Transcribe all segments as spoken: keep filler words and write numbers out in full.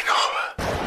Halloween horror.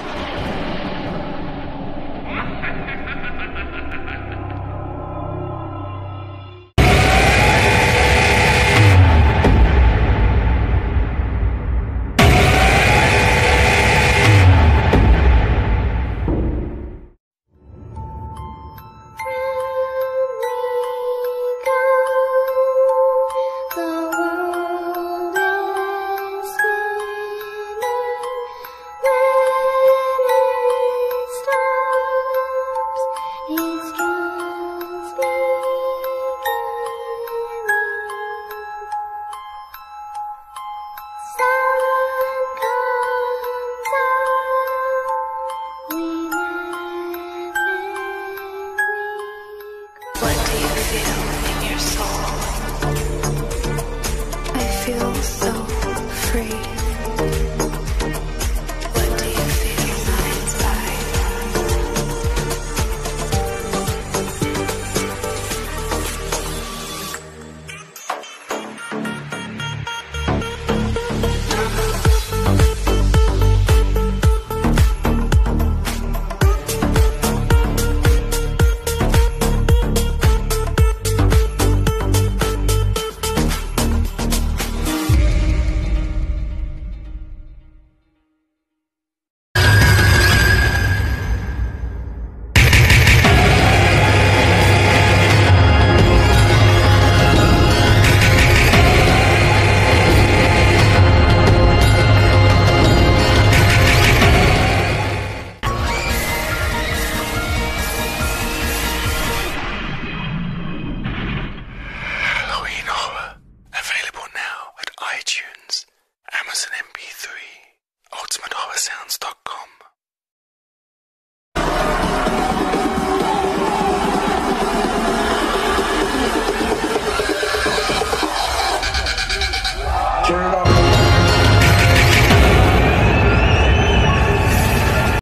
What do you feel in your soul? I feel so free. What do you feel inside? iTunes, Amazon M P three, ultimate horror sounds dot com.